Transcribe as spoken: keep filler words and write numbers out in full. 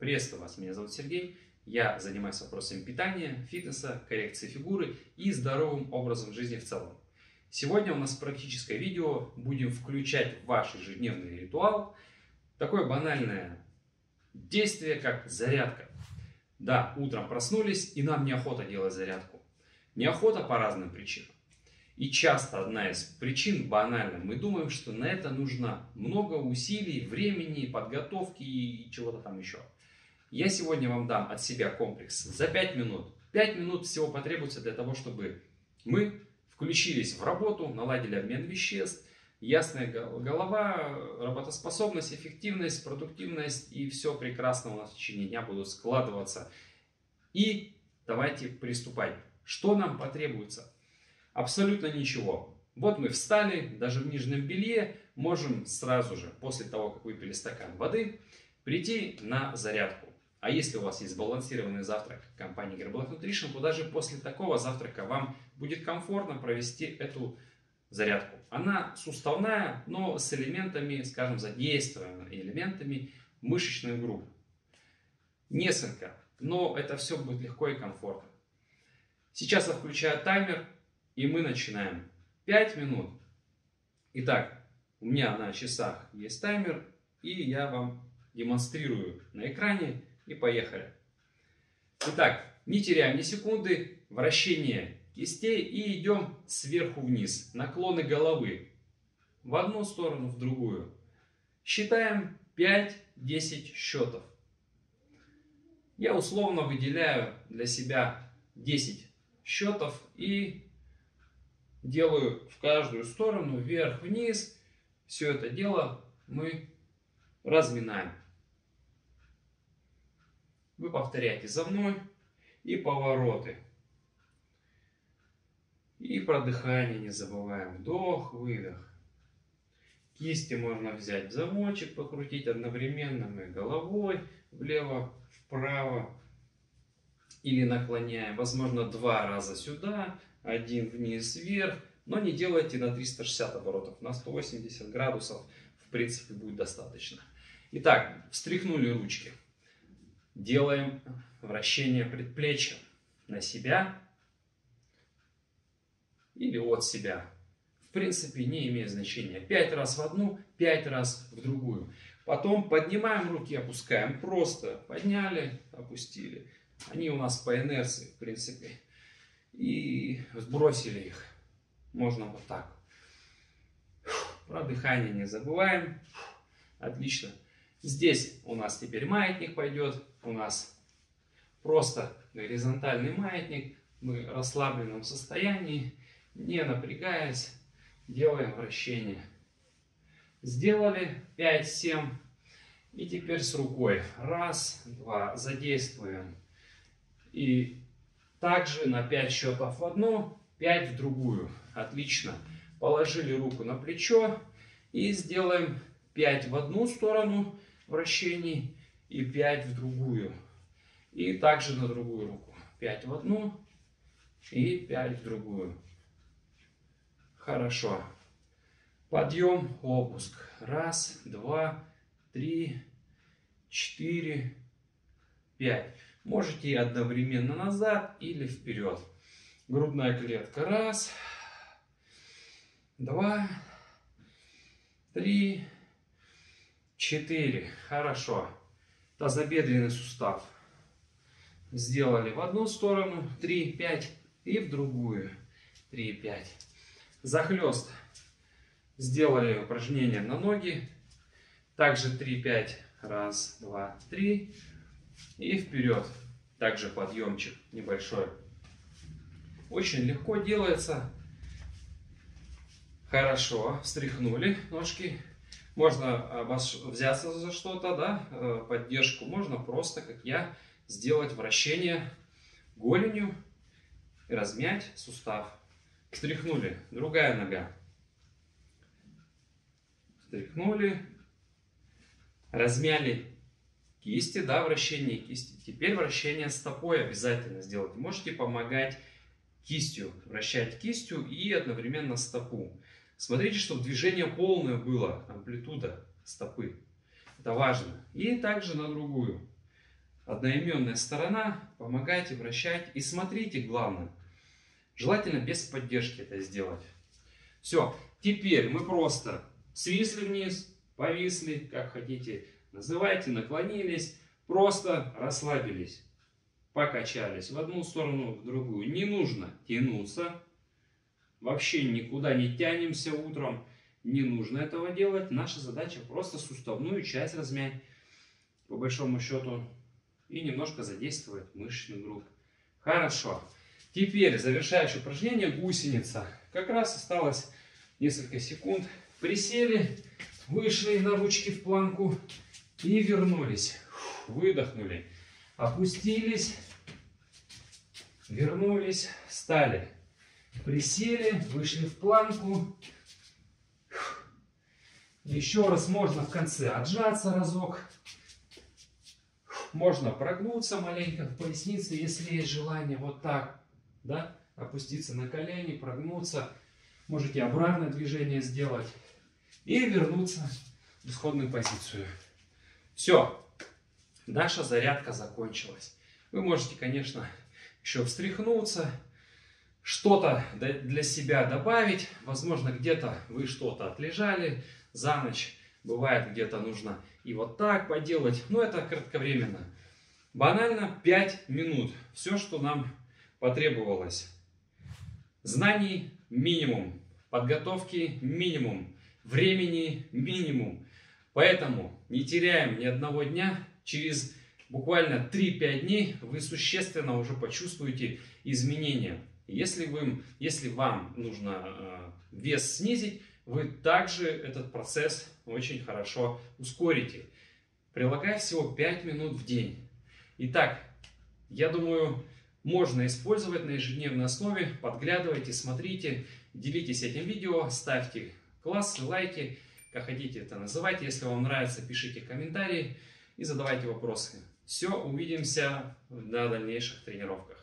Приветствую вас, меня зовут Сергей. Я занимаюсь вопросами питания, фитнеса, коррекции фигуры и здоровым образом жизни в целом. Сегодня у нас практическое видео. Будем включать в ваш ежедневный ритуал такое банальное действие, как зарядка. Да, утром проснулись, и нам неохота делать зарядку. Неохота по разным причинам. И часто одна из причин банальна. Мы думаем, что на это нужно много усилий, времени, подготовки и чего-то там еще. Я сегодня вам дам от себя комплекс за пять минут. пять минут всего потребуется для того, чтобы мы включились в работу, наладили обмен веществ, ясная голова, работоспособность, эффективность, продуктивность и все прекрасно у нас в течение дня будут складываться. И давайте приступать. Что нам потребуется? Абсолютно ничего. Вот мы встали, даже в нижнем белье, можем сразу же, после того, как выпили стакан воды, прийти на зарядку. А если у вас есть сбалансированный завтрак компании Herbalife Nutrition, то даже после такого завтрака вам будет комфортно провести эту зарядку. Она суставная, но с элементами, скажем, задействованными элементами мышечных групп. Несколько, но это все будет легко и комфортно. Сейчас я включаю таймер, и мы начинаем. пять минут. Итак, у меня на часах есть таймер, и я вам демонстрирую на экране. И поехали. Итак, не теряем ни секунды. Вращение кистей и идем сверху вниз. Наклоны головы в одну сторону, в другую. Считаем пять-десять счетов. Я условно выделяю для себя десять счетов и делаю в каждую сторону, вверх-вниз. Все это дело мы разминаем. Вы повторяете за мной и повороты. И про дыхание не забываем. Вдох, выдох. Кисти можно взять в замочек, покрутить одновременно мы головой влево, вправо. Или наклоняем. Возможно, два раза сюда, один вниз, вверх. Но не делайте на триста шестьдесят оборотов. На сто восемьдесят градусов, в принципе, будет достаточно. Итак, встряхнули ручки. Делаем вращение предплечья на себя или от себя. В принципе, не имеет значения. пять раз в одну, пять раз в другую. Потом поднимаем руки, опускаем. Просто подняли, опустили. Они у нас по инерции, в принципе. И сбросили их. Можно вот так. Про дыхание не забываем. Отлично. Здесь у нас теперь маятник пойдет. У нас просто горизонтальный маятник. Мы в расслабленном состоянии, не напрягаясь, делаем вращение. Сделали пять-семь. И теперь с рукой. Раз, два. Задействуем. И также на пять счетов в одну, пять в другую. Отлично. Положили руку на плечо. И сделаем пять в одну сторону вращений и пять в другую. И также на другую руку. пять в одну и пять в другую. Хорошо. Подъем, опуск. Раз, два, три, четыре, пять. Можете и одновременно назад или вперед. Грудная клетка. Раз, два, три, четыре. Хорошо. Тазобедренный сустав. Сделали в одну сторону. три, пять. И в другую. три, пять. Захлест. Сделали упражнение на ноги. Также три, пять. Раз, два, три. И вперед. Также подъемчик небольшой. Очень легко делается. Хорошо. Встряхнули ножки. Можно взяться за что-то, да, поддержку. Можно просто, как я, сделать вращение голенью и размять сустав. Встряхнули. Другая нога. Встряхнули. Размяли кисти, да, вращение кисти. Теперь вращение стопой обязательно сделать. Можете помогать кистью, вращать кистью и одновременно стопу. Смотрите, чтобы движение полное было, амплитуда стопы. Это важно. И также на другую. одноименная сторона. Помогайте, вращайте и смотрите, главное. Желательно без поддержки это сделать. Все, теперь мы просто свисли вниз, повисли, как хотите, называйте, наклонились, просто расслабились, покачались в одну сторону, в другую. Не нужно тянуться, вообще никуда не тянемся утром, не нужно этого делать. Наша задача просто суставную часть размять, по большому счету, и немножко задействовать мышечную группу. Хорошо. Теперь завершающее упражнение гусеница. Как раз осталось несколько секунд. Присели, вышли на ручки в планку и вернулись. Выдохнули. Опустились, вернулись, встали. Присели, вышли в планку. Еще раз можно в конце отжаться разок. Можно прогнуться маленько в пояснице, если есть желание. Вот так, да? Опуститься на колени, прогнуться. Можете обратное движение сделать. И вернуться в исходную позицию. Все. Наша зарядка закончилась. Вы можете, конечно, еще встряхнуться. Что-то для себя добавить. Возможно, где-то вы что-то отлежали за ночь. Бывает, где-то нужно и вот так поделать. Но это кратковременно. Банально пять минут. Все, что нам потребовалось. Знаний минимум. Подготовки минимум. Времени минимум. Поэтому не теряем ни одного дня. Через буквально три-пять дней вы существенно уже почувствуете изменения. Если, вы, если вам нужно э, вес снизить, вы также этот процесс очень хорошо ускорите. Прилагая всего пять минут в день. Итак, я думаю, можно использовать на ежедневной основе. Подглядывайте, смотрите, делитесь этим видео, ставьте классы, лайки, как хотите это называйте. Если вам нравится, пишите комментарии и задавайте вопросы. Все, увидимся на дальнейших тренировках.